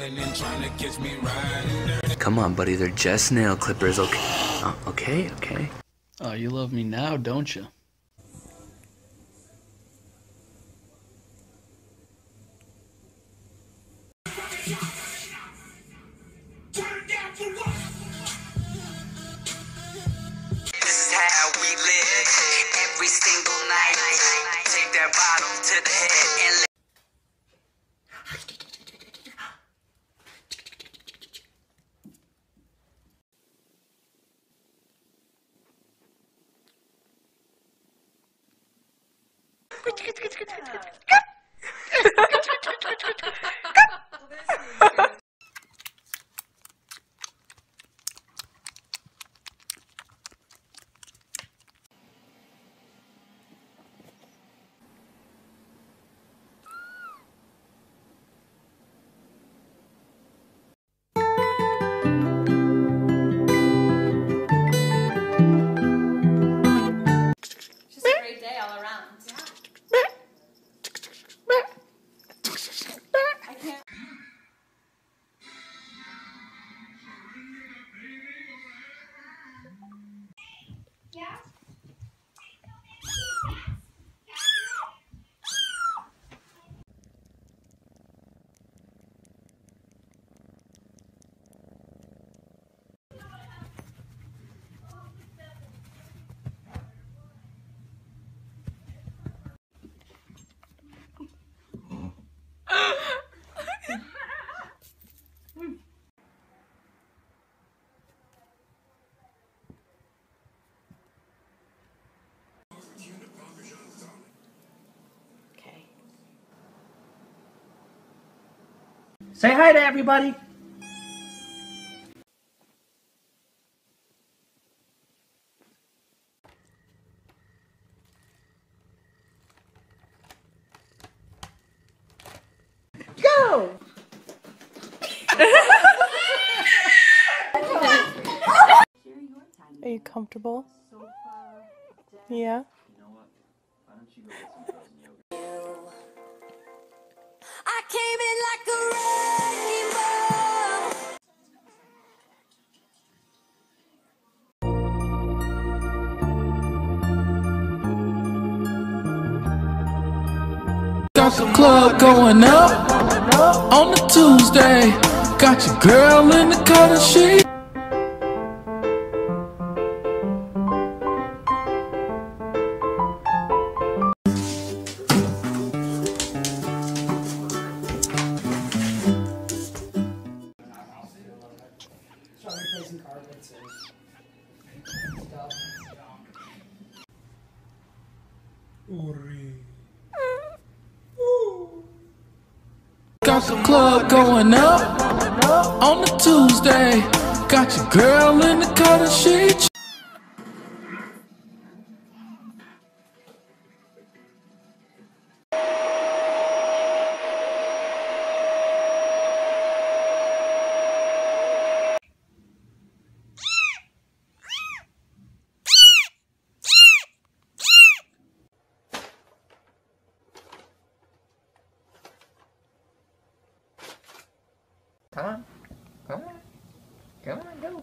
Come on, buddy, they're just nail clippers, okay? Okay. Oh, you love me now, don't you? This is how we live every single night. Take that bottle to the head and Say hi to everybody. Go! Are you comfortable? Yeah? I came in like a rainbow. Got the club going up on a Tuesday. Got your girl in the cut and she. Got the club going up on a Tuesday. Got your girl in the cut and she. Come on, go.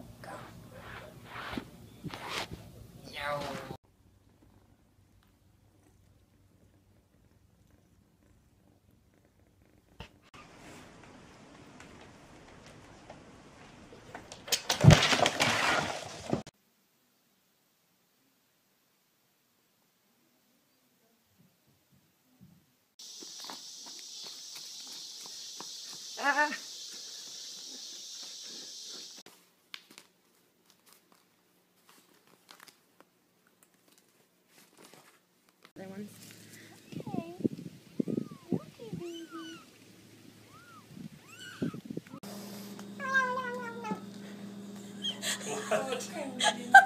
Okay.